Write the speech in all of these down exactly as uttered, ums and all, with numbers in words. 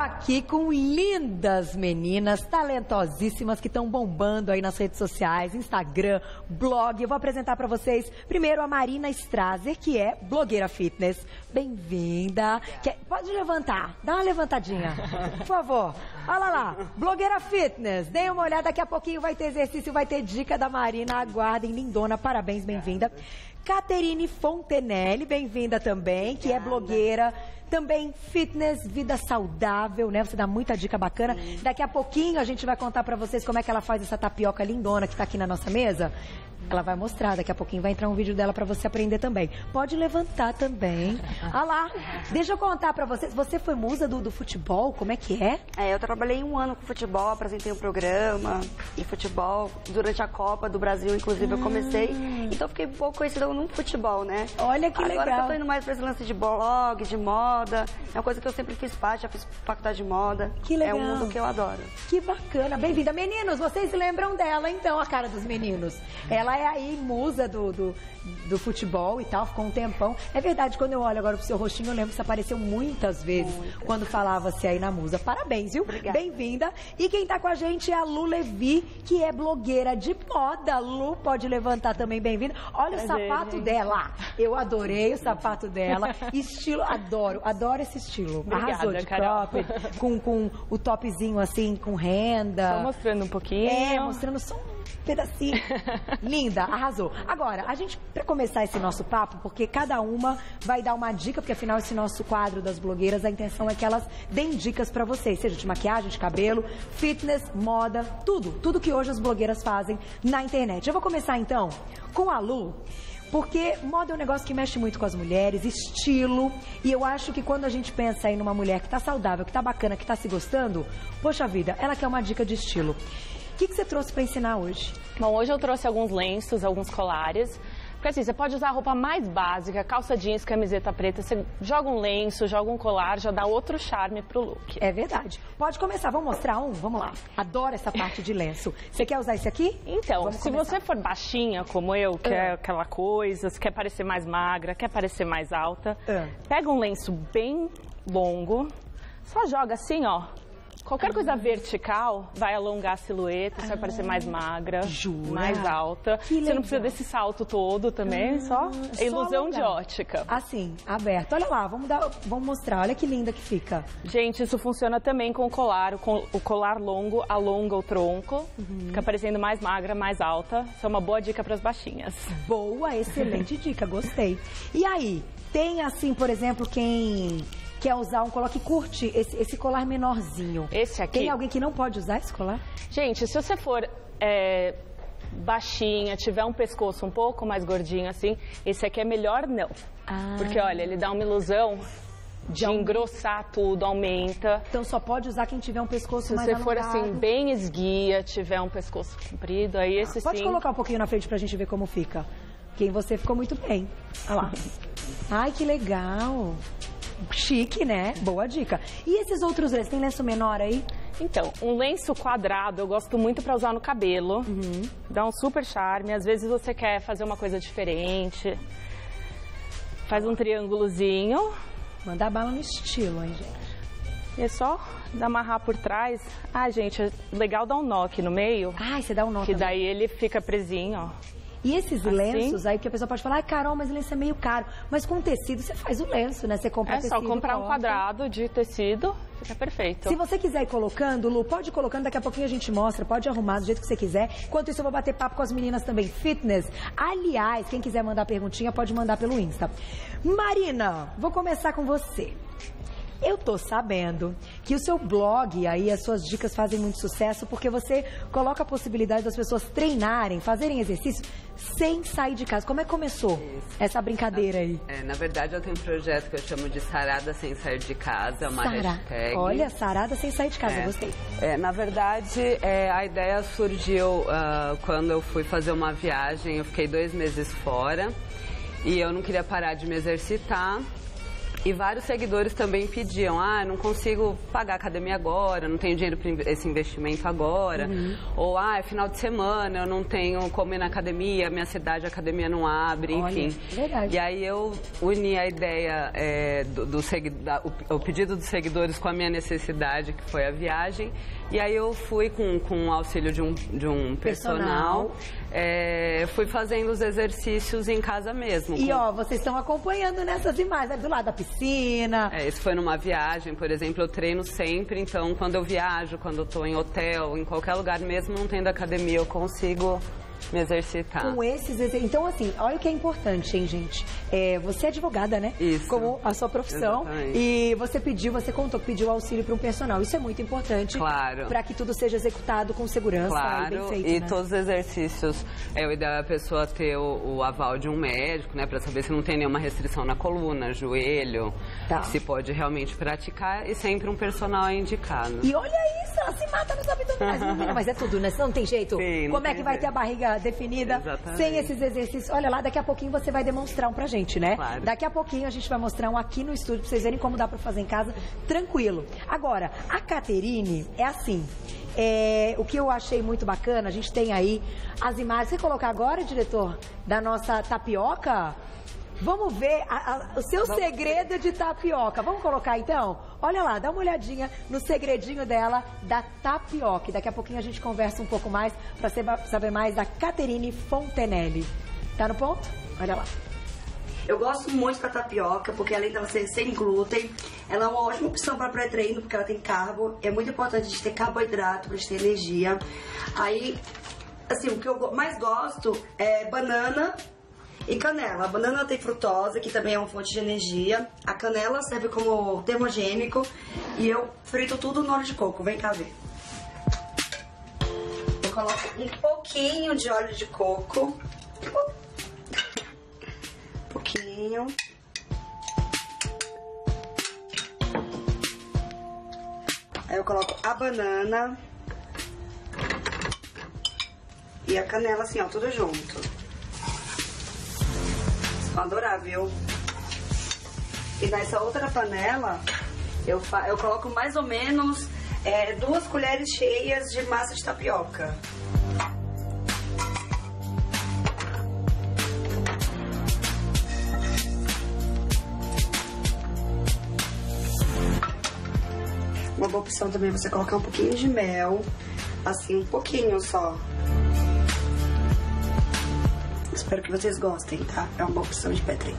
aqui com lindas meninas, talentosíssimas, que estão bombando aí nas redes sociais, Instagram, blog. Eu vou apresentar para vocês primeiro a Marina Strazer, que é blogueira fitness. Bem-vinda. Quer... Pode levantar, dá uma levantadinha, por favor. Olha lá, blogueira fitness. Deem uma olhada, daqui a pouquinho vai ter exercício, vai ter dica da Marina. Aguardem, lindona, parabéns, bem-vinda. Caterine Fontenelle, bem-vinda também, que é blogueira, também fitness, vida saudável, né? Você dá muita dica bacana. Sim. Daqui a pouquinho a gente vai contar pra vocês como é que ela faz essa tapioca lindona que tá aqui na nossa mesa. Ela vai mostrar, daqui a pouquinho vai entrar um vídeo dela pra você aprender também. Pode levantar também. Olha lá, deixa eu contar pra vocês. Você foi musa do, do futebol, como é que é? É, eu trabalhei um ano com futebol, apresentei um programa de futebol. Durante a Copa do Brasil, inclusive, hum. eu comecei. Então eu fiquei um pouco conhecida no futebol, né? Olha que Agora legal. Agora que eu tô indo mais pra esse lance de blog, de moda. É uma coisa que eu sempre fiz parte, já fiz faculdade de moda. Que legal. É um mundo que eu adoro. Que bacana. Bem-vinda. Meninos, vocês lembram dela, então, a cara dos meninos. Ela é aí musa do, do, do futebol e tal, ficou um tempão. É verdade, quando eu olho agora pro seu rostinho, eu lembro que você apareceu muitas vezes Muitas. quando falava-se aí na musa. Parabéns, viu? Bem-vinda. E quem tá com a gente é a Lu Levi, que é blogueira de moda. Lu, pode levantar também, bem-vinda. Olha Prazer, o sapato gente. dela. Eu adorei o sapato dela. Estilo, adoro, adoro esse estilo. Obrigada, Arrasou de Carol. cropped, com, com o topzinho assim, com renda. Só mostrando um pouquinho. É, mostrando só um pedacinho. Linda, arrasou. Agora, a gente, pra começar esse nosso papo, porque cada uma vai dar uma dica, porque afinal esse nosso quadro das blogueiras, a intenção é que elas deem dicas pra vocês, seja de maquiagem, de cabelo, fitness, moda, tudo. Tudo que hoje as blogueiras fazem na internet. Eu vou começar então com a Lu. Porque moda é um negócio que mexe muito com as mulheres, estilo, e eu acho que quando a gente pensa aí numa mulher que tá saudável, que tá bacana, que tá se gostando, poxa vida, ela quer uma dica de estilo. O que, que você trouxe para ensinar hoje? Bom, hoje eu trouxe alguns lenços, alguns colares. Porque assim, você pode usar a roupa mais básica, calça jeans, camiseta preta, você joga um lenço, joga um colar, já dá outro charme pro look. É verdade. Pode começar, vamos mostrar um? Vamos lá. Adoro essa parte de lenço. Você quer usar esse aqui? Então, vamos se começar. você for baixinha, como eu, que é. é aquela coisa, quer parecer mais magra, quer parecer mais alta, é. pega um lenço bem longo, só joga assim, ó. Qualquer coisa vertical vai alongar a silhueta, você vai parecer mais magra, Jura? mais alta. Que você legal. não precisa desse salto todo também, ah, só é ilusão alongar. de ótica. Assim, aberto. Olha lá, vamos, dar, vamos mostrar. Olha que linda que fica. Gente, isso funciona também com o colar. O colar longo alonga o tronco, uhum. fica parecendo mais magra, mais alta. Isso é uma boa dica para as baixinhas. Boa, excelente dica, gostei. E aí, tem assim, por exemplo, quem... quer usar um colar que curte esse, esse colar menorzinho. Esse aqui. Tem alguém que não pode usar esse colar? Gente, se você for é, baixinha, tiver um pescoço um pouco mais gordinho assim, esse aqui é melhor não. Ah. Porque, olha, ele dá uma ilusão de um... engrossar tudo, aumenta. Então só pode usar quem tiver um pescoço se mais alongado. Se você for assim, bem esguia, tiver um pescoço comprido, aí esse ah, pode sim... Pode colocar um pouquinho na frente pra gente ver como fica. Quem você ficou muito bem. Olha lá. Ai, que legal. Chique, né? Boa dica. E esses outros lenços? Tem lenço menor aí? Então, um lenço quadrado eu gosto muito pra usar no cabelo. Uhum. Dá um super charme. Às vezes você quer fazer uma coisa diferente. Faz um triângulozinho. Manda bala no estilo, hein, gente? E é só amarrar por trás. Ah, gente, é legal dar um nó aqui no meio. Ah, você dá um nó Que também. daí ele fica presinho, ó. E esses assim? lenços aí que a pessoa pode falar, ai, Carol, mas o lenço é meio caro. Mas com tecido você faz o lenço, né? Você compra é tecido. É só comprar corta. um quadrado de tecido, fica perfeito. Se você quiser ir colocando, Lu, pode ir colocando, daqui a pouquinho a gente mostra, pode arrumar do jeito que você quiser. Enquanto isso eu vou bater papo com as meninas também, fitness. Aliás, quem quiser mandar perguntinha, pode mandar pelo Insta. Marina, vou começar com você. Eu tô sabendo que o seu blog, aí as suas dicas fazem muito sucesso porque você coloca a possibilidade das pessoas treinarem, fazerem exercício sem sair de casa. Como é que começou Isso. essa brincadeira aí? É, na verdade eu tenho um projeto que eu chamo de Sarada Sem Sair de Casa, uma Sara. hashtag. Olha, Sarada Sem Sair de Casa, é. gostei. É, na verdade, é, a ideia surgiu uh, quando eu fui fazer uma viagem, eu fiquei dois meses fora e eu não queria parar de me exercitar. E vários seguidores também pediam, ah, não consigo pagar a academia agora, não tenho dinheiro para esse investimento agora. Uhum. Ou, ah, é final de semana, eu não tenho como ir na academia, minha cidade, a academia não abre, enfim. Olha, verdade. E aí eu uni a ideia, é, do, do segui- da, o, o pedido dos seguidores com a minha necessidade, que foi a viagem. E aí eu fui com, com o auxílio de um, de um personal, personal. É, fui fazendo os exercícios em casa mesmo. E com... ó, vocês estão acompanhando nessas imagens, do lado da piscina. É, isso foi numa viagem, por exemplo, eu treino sempre, então quando eu viajo, quando eu tô em hotel, em qualquer lugar, mesmo não tendo academia, eu consigo me exercitar. Com esses exercícios. Então, assim, olha o que é importante, hein, gente? É, você é advogada, né? Isso. Como a sua profissão. Exatamente. E você pediu, você contou que pediu auxílio para um personal. Isso é muito importante. Claro. Para que tudo seja executado com segurança. Claro. E bem feito, E né? todos os exercícios, é o ideal é a pessoa ter o, o aval de um médico, né? Para saber se não tem nenhuma restrição na coluna, joelho, Tá. se pode realmente praticar, e sempre um personal é indicado. E olha isso, ela se mata nos abdominais. Menina, mas é tudo, né? Não tem jeito. Sim, não Como é tem que vai jeito. ter a barriga definida? Exatamente. Sem esses exercícios. Olha lá, daqui a pouquinho você vai demonstrar um pra gente, né? Claro. Daqui a pouquinho a gente vai mostrar um aqui no estúdio pra vocês verem como dá pra fazer em casa, tranquilo. Agora, a Caterine é assim. É, o que eu achei muito bacana, a gente tem aí as imagens. Você colocar agora, diretor, da nossa tapioca? Vamos ver a, a, o seu Vamos segredo ver. de tapioca. Vamos colocar então? Olha lá, dá uma olhadinha no segredinho dela da tapioca. E daqui a pouquinho a gente conversa um pouco mais para saber mais da Caterine Fontenelle. Tá no ponto? Olha lá. Eu gosto muito da tapioca, porque além dela ser sem glúten, ela é uma ótima opção para pré-treino, porque ela tem carbo. É muito importante a gente ter carboidrato para a gente ter energia. Aí, assim, o que eu mais gosto é banana e canela. A banana tem frutose, que também é uma fonte de energia. A canela serve como termogênico. E eu frito tudo no óleo de coco. Vem cá ver. Eu coloco um pouquinho de óleo de coco. Um pouquinho. Aí eu coloco a banana e a canela assim, ó, tudo junto. Vou adorar, viu? E nessa outra panela, eu, fa eu coloco mais ou menos é, duas colheres cheias de massa de tapioca. Uma boa opção também é você colocar um pouquinho de mel, assim, um pouquinho só. Espero que vocês gostem, tá? É uma boa opção de pré-treino.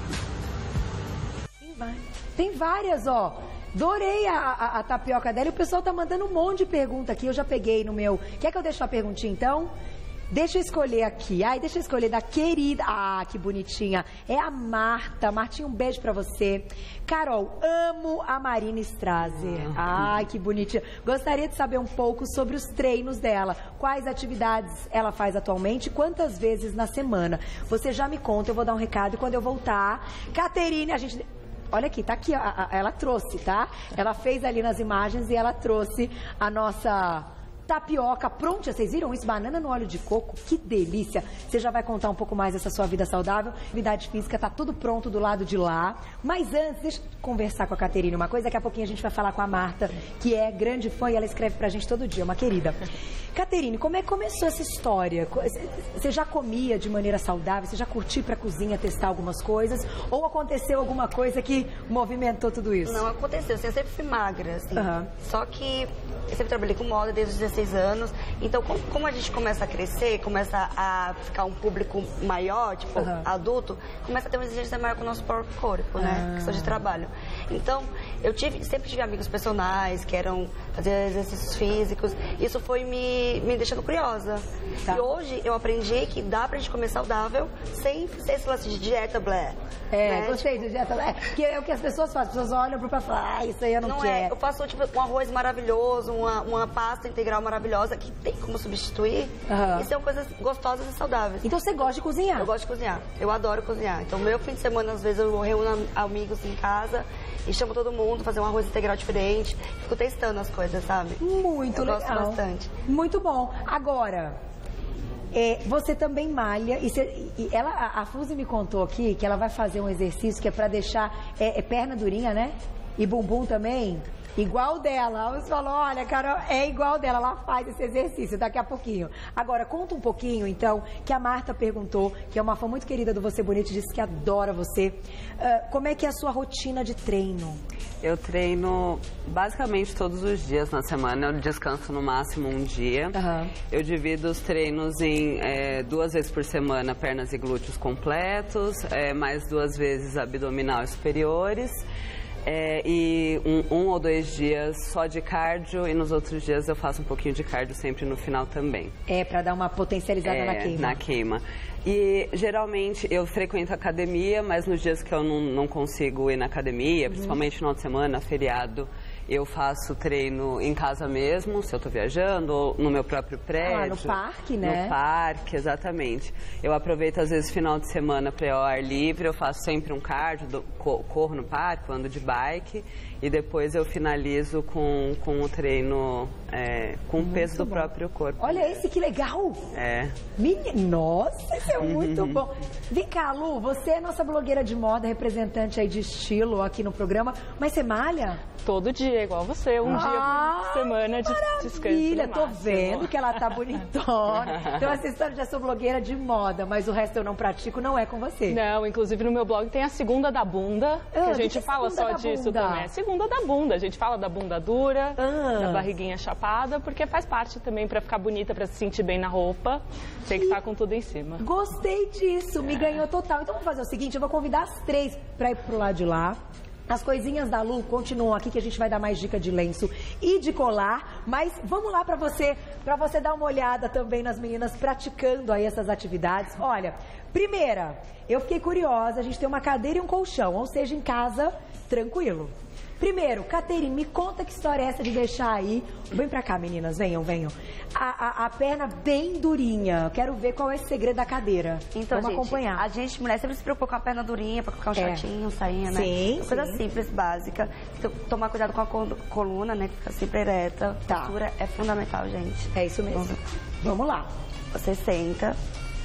Tem várias, ó. Adorei a, a, a tapioca dela e o pessoal tá mandando um monte de pergunta aqui. Eu já peguei no meu... Quer que eu deixe a perguntinha, então? Deixa eu escolher aqui. Ai, deixa eu escolher da querida... Ah, que bonitinha. É a Marta. Martinha, um beijo pra você. Carol, amo a Marina Strazer. Ai, que bonitinha. Gostaria de saber um pouco sobre os treinos dela. Quais atividades ela faz atualmente? Quantas vezes na semana? Você já me conta, eu vou dar um recado. E quando eu voltar... Caterine, a gente... Olha aqui, tá aqui, a, a, ela trouxe, tá? Ela fez ali nas imagens e ela trouxe a nossa tapioca pronta. Vocês viram isso? Banana no óleo de coco, que delícia. Você já vai contar um pouco mais dessa sua vida saudável. Atividade física, tá tudo pronto do lado de lá. Mas antes, deixa eu conversar com a Caterine uma coisa. Daqui a pouquinho a gente vai falar com a Marta, que é grande fã e ela escreve pra gente todo dia, uma querida. Caterine, como é que começou essa história? Você já comia de maneira saudável? Você já curtiu pra cozinha testar algumas coisas? Ou aconteceu alguma coisa que movimentou tudo isso? Não, aconteceu. Eu sempre fui magra, assim. Uhum. Só que eu sempre trabalhei com moda desde os dezesseis anos. Então, como, como a gente começa a crescer, começa a ficar um público maior, tipo, uhum. adulto, começa a ter uma exigência maior com o nosso próprio corpo, né? Ah. Questão de trabalho. Então, eu tive, sempre tive amigos personagens que eram fazer exercícios físicos. Isso foi me, me deixando curiosa. Tá. E hoje eu aprendi que dá pra gente comer saudável sem ser esse lance de dieta, blé. É, né? gostei de dieta blé. Que é o que as pessoas fazem. As pessoas olham pro prato e falam, ah, isso aí eu não, não quero. É. Eu faço tipo um arroz maravilhoso, uma, uma pasta integral maravilhosa que tem como substituir. Uhum. E são coisas gostosas e saudáveis. Então você gosta de cozinhar? Eu gosto de cozinhar. Eu adoro cozinhar. Então, meu fim de semana, às vezes, eu reúno amigos em casa e chamo todo mundo, fazer um arroz integral diferente. Fico testando as coisas, sabe? Muito eu legal. Eu gosto bastante. Muito bom. Agora, É, você também malha, e, você, e ela, a, a Fuzi me contou aqui que ela vai fazer um exercício que é pra deixar é, é perna durinha, né? E bumbum também. Igual dela. Você falou, olha, Carol, é igual dela, ela faz esse exercício daqui a pouquinho. Agora, conta um pouquinho, então, que a Marta perguntou, que é uma fã muito querida do Você Bonito, disse que adora você. Uh, como é que é a sua rotina de treino? Eu treino basicamente todos os dias na semana, eu descanso no máximo um dia. Uhum. Eu divido os treinos em é, duas vezes por semana, pernas e glúteos completos, é, mais duas vezes abdominal e superiores. É, e um, um ou dois dias só de cardio e nos outros dias eu faço um pouquinho de cardio sempre no final também. É, pra dar uma potencializada é, na queima. Na queima. E geralmente eu frequento academia, mas nos dias que eu não, não consigo ir na academia, uhum. principalmente no final de semana, feriado, eu faço treino em casa mesmo, se eu estou viajando, ou no meu próprio prédio. Ah, no parque, né? No parque, exatamente. Eu aproveito, às vezes, final de semana para ir ao ar livre, eu faço sempre um cardio, do, corro no parque, ando de bike, e depois eu finalizo com, com o treino, é, com o peso do bom. próprio corpo. Olha esse, que legal! É. Minha, nossa, isso é muito bom. Vem cá, Lu, você é nossa blogueira de moda, representante aí de estilo aqui no programa, mas você malha? Todo dia, igual você, um ah, dia por semana de descanso. Maravilha, tô vendo que ela tá bonitona. Então essa história de eu sou blogueira de moda, mas o resto eu não pratico, não é com você. Não, inclusive no meu blog tem a segunda da bunda, que ah, a gente que fala só disso bunda? também. É segunda da bunda, a gente fala da bunda dura, ah. da barriguinha chapada, porque faz parte também pra ficar bonita, pra se sentir bem na roupa, tem que estar com tudo em cima. Gostei disso, me ganhou total. Então vamos fazer o seguinte, eu vou convidar as três pra ir pro lado de lá. As coisinhas da Lu continuam aqui, que a gente vai dar mais dica de lenço e de colar, mas vamos lá para você, para você dar uma olhada também nas meninas praticando aí essas atividades. Olha, primeira, eu fiquei curiosa, a gente tem uma cadeira e um colchão, ou seja, em casa, tranquilo. Primeiro, Caterine, me conta que história é essa de deixar aí... Vem pra cá, meninas, venham, venham. A, a, a perna bem durinha. Eu quero ver qual é esse segredo da cadeira. Então, Vamos gente, acompanhar. A gente, mulher, sempre se preocupa com a perna durinha, pra ficar um é. shortinho, sainha, né? Sim, Uma coisa sim. simples, básica. Então, tomar cuidado com a coluna, né? Que fica sempre ereta. Tá. A postura é fundamental, gente. É isso mesmo. Vamos, Vamos lá. Você senta...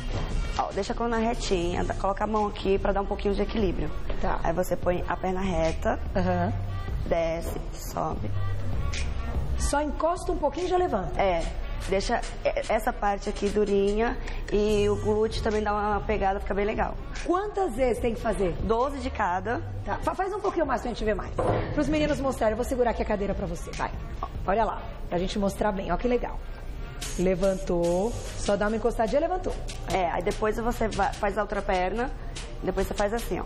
Ó, deixa a coluna retinha, coloca a mão aqui pra dar um pouquinho de equilíbrio. Tá. Aí você põe a perna reta, uhum. desce, sobe. Só encosta um pouquinho e já levanta. É, deixa essa parte aqui durinha e o glúteo também dá uma pegada, fica bem legal. Quantas vezes tem que fazer? doze de cada. Tá. Faz um pouquinho mais pra gente ver mais. Para os meninos mostrarem, eu vou segurar aqui a cadeira pra você, vai. Olha lá, pra gente mostrar bem, ó que legal. Levantou, só dá uma encostadinha, levantou. É, aí depois você vai, faz a outra perna, depois você faz assim, ó.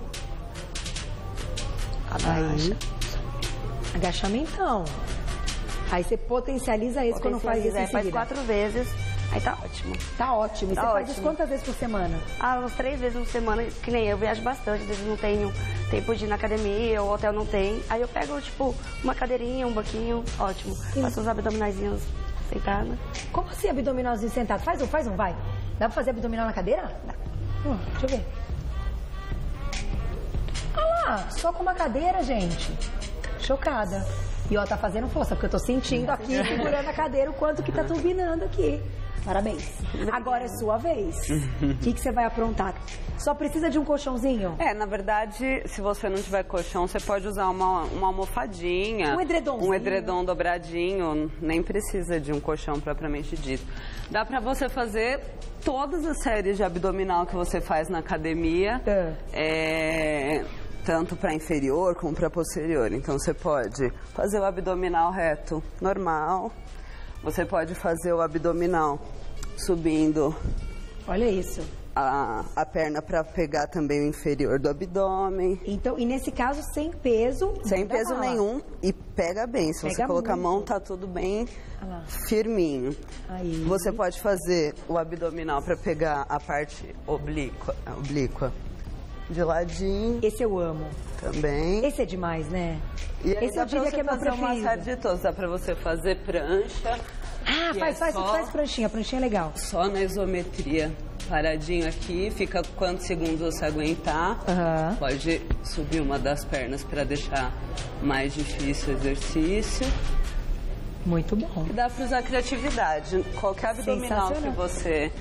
Abaixa. Aí, agachamentão. Aí você potencializa isso quando faz isso em Faz quatro vezes, aí tá ótimo. Tá ótimo. E tá você ótimo. faz isso quantas vezes por semana? Ah, umas três vezes por semana, que nem eu viajo bastante, às vezes não tenho tempo de ir na academia, o hotel não tem. Aí eu pego, tipo, uma cadeirinha, um banquinho, ótimo. Sim. Faço uns abdominaizinhos sentados. Como assim abdominalzinho sentado? Faz um, faz um, vai. Dá pra fazer abdominal na cadeira? Dá. Hum, deixa eu ver. Ah lá, só com uma cadeira, gente. Chocada. E ó, tá fazendo força, porque eu tô sentindo aqui, segurando a cadeira, o quanto que tá turbinando aqui. Parabéns. Agora é sua vez. O que, que você vai aprontar? Só precisa de um colchãozinho? É, na verdade, se você não tiver colchão, você pode usar uma, uma almofadinha. Um edredomzinho. Um edredom dobradinho. Nem precisa de um colchão propriamente dito. Dá pra você fazer todas as séries de abdominal que você faz na academia. É... é... tanto para inferior como para posterior. Então, você pode fazer o abdominal reto normal, você pode fazer o abdominal subindo. Olha isso. A, a perna para pegar também o inferior do abdômen. Então, e nesse caso, sem peso? Sem peso nenhum e pega bem. Se pega você colocar muito. a mão, tá tudo bem ah firminho. Aí. Você pode fazer o abdominal para pegar a parte oblíqua. oblíqua. De ladinho. Esse eu amo. Também. Esse é demais, né? E esse eu diria que é meu preferido. Uma série de todos. Dá pra você fazer prancha. Ah, faz, é faz, faz pranchinha. Pranchinha é legal. Só na isometria. Paradinho aqui. Fica quantos segundos você aguentar. Uhum. Pode subir uma das pernas pra deixar mais difícil o exercício. Muito bom. E dá pra usar criatividade. Qualquer abdominal que você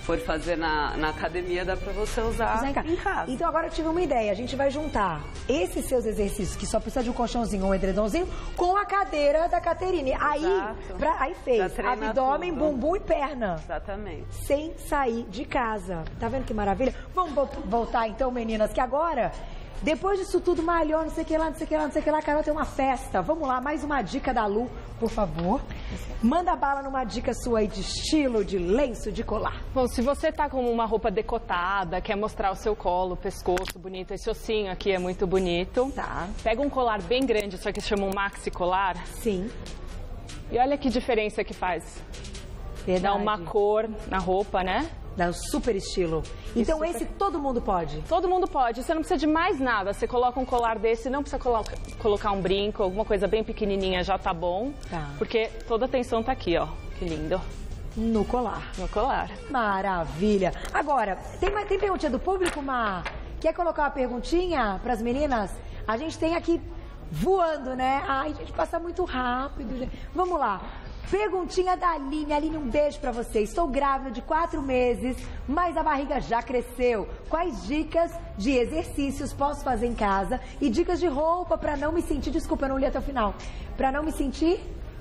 for fazer na, na academia, dá pra você usar em casa. em casa. Então agora eu tive uma ideia, a gente vai juntar esses seus exercícios, que só precisa de um colchãozinho ou um edredomzinho, com a cadeira da Caterine. Aí, pra, aí fez abdômen, tudo. bumbum e perna. Exatamente. Sem sair de casa. Tá vendo que maravilha? Vamos voltar então, meninas, que agora... Depois disso tudo, malhou, não sei o que lá, não sei o que lá, não sei o que lá, Carol tem uma festa. Vamos lá, mais uma dica da Lu, por favor. Manda bala numa dica sua aí de estilo, de lenço, de colar. Bom, se você tá com uma roupa decotada, quer mostrar o seu colo, o pescoço bonito, esse ossinho aqui é muito bonito. Tá. Pega um colar bem grande, isso aqui se chama um maxi colar. Sim. E olha que diferença que faz. Verdade. Dá uma cor na roupa, né? Dá um super estilo. Então super... esse todo mundo pode? Todo mundo pode. Você não precisa de mais nada. Você coloca um colar desse, não precisa colo colocar um brinco, alguma coisa bem pequenininha já tá bom. Tá. Porque toda a atenção tá aqui, ó. Que lindo. No colar. No colar. Maravilha. Agora, tem, tem perguntinha do público, Má? Quer colocar uma perguntinha pras meninas? A gente tem aqui voando, né? Ai, a gente passa muito rápido. Vamos lá. Perguntinha da Aline. Aline, um beijo pra você. Estou grávida de quatro meses, mas a barriga já cresceu. Quais dicas de exercícios posso fazer em casa? E dicas de roupa pra não me sentir... Desculpa, eu não li até o final. Pra não me sentir...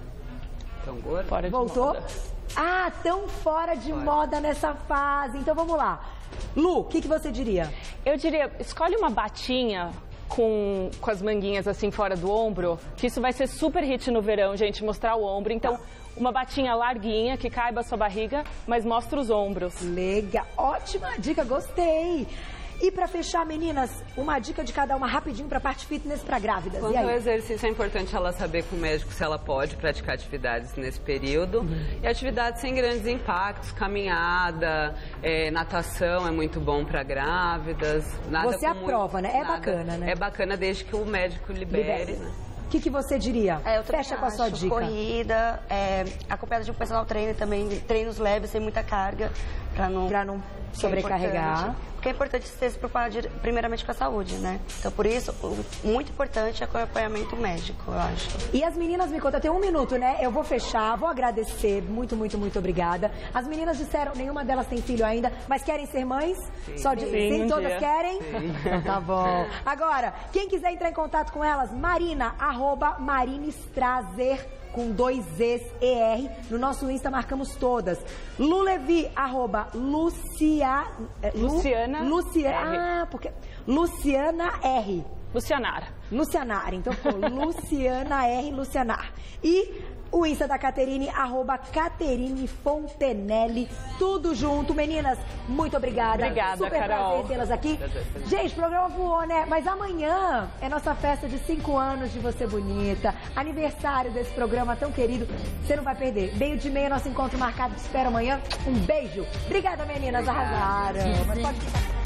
Tão gorda? Fora de Voltou? moda. Ah, tão fora de fora. moda nessa fase. Então vamos lá. Lu, o que, que você diria? Eu diria, escolhe uma batinha... Com, com as manguinhas assim fora do ombro, que isso vai ser super hit no verão, gente, mostrar o ombro. Então, uma batinha larguinha, que caiba a sua barriga, mas mostra os ombros. Legal, ótima dica, gostei. E pra fechar, meninas, uma dica de cada uma rapidinho pra parte fitness pra grávidas. Quanto e aí? ao exercício, é importante ela saber com o médico se ela pode praticar atividades nesse período. Uhum. E atividades sem grandes impactos, caminhada, é, natação é muito bom pra grávidas. Nada Você aprova, muito, né? É nada, bacana, né? É bacana desde que o médico libere, libere. né? O que, que você diria? É, eu Fecha com a sua dica. Corrida, é, acompanhada de um personal trainer também, treinos leves, sem muita carga, pra não... Pra não sobrecarregar. É porque é importante você se preocupar primeiramente com a saúde, né? Então, por isso, muito importante é o acompanhamento médico, eu acho. E as meninas me contam, tem um minuto, né? Eu vou fechar, vou agradecer, muito, muito, muito obrigada. As meninas disseram, nenhuma delas tem filho ainda, mas querem ser mães? Sim. Só de sim, sim, um todas dia. querem? Sim. Então tá bom. Agora, quem quiser entrar em contato com elas, Marina, arroba Marina Strazer, com dois Z's E R. No nosso Insta marcamos todas. Lulevi, arroba Lucia, Lu, Luciana Luciana, R. Ah, porque... Luciana R. Lucianar. Lucianar. Então ficou Luciana R. Lucianar. E o Insta da Caterine, arroba Caterine Fontenelle. Tudo junto. Meninas, muito obrigada. Obrigada, Super Carol. prazer tê-las aqui. Gente, o programa voou, né? Mas amanhã é nossa festa de cinco anos de Você Bonita. Aniversário desse programa tão querido. Você não vai perder. Meio de meia, nosso encontro marcado. Te espero amanhã. Um beijo. Obrigada, meninas. Arrasaram. Mas pode ficar.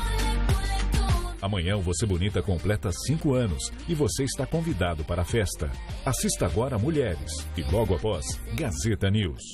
Amanhã o Você Bonita completa cinco anos e você está convidado para a festa. Assista agora Mulheres e logo após Gazeta News.